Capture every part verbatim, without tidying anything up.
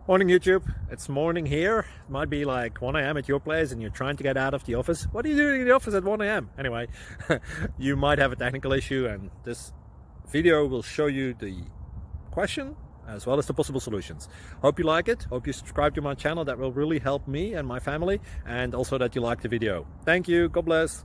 Morning YouTube, it's morning here. It might be like one A M at your place and you're trying to get out of the office. What are you doing in the office at one A M? Anyway, you might have a technical issue and this video will show you the question as well as the possible solutions. Hope you like it, hope you subscribe to my channel. That will really help me and my family, and also that you like the video. Thank you, God bless.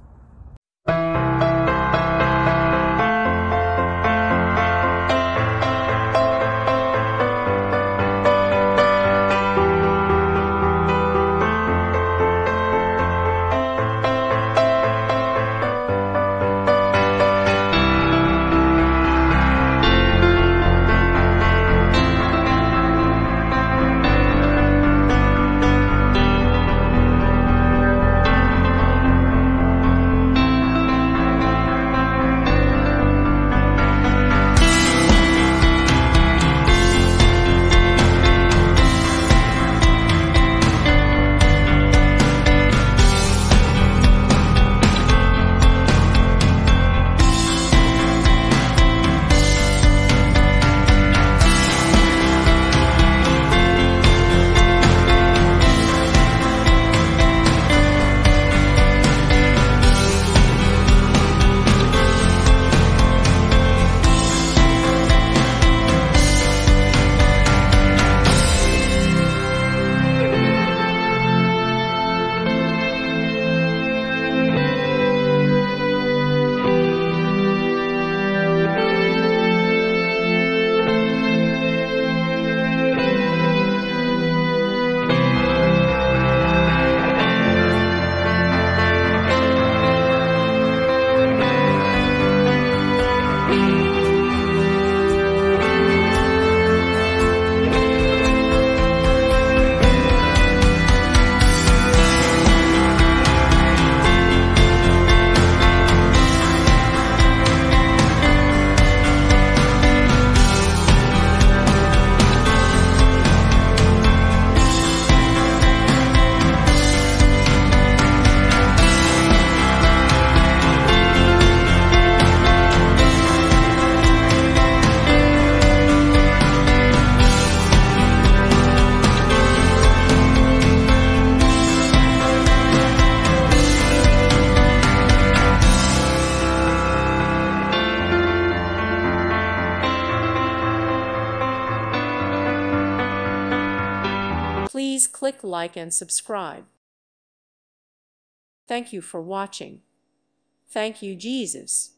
Please click like and subscribe. Thank you for watching. Thank you, Jesus.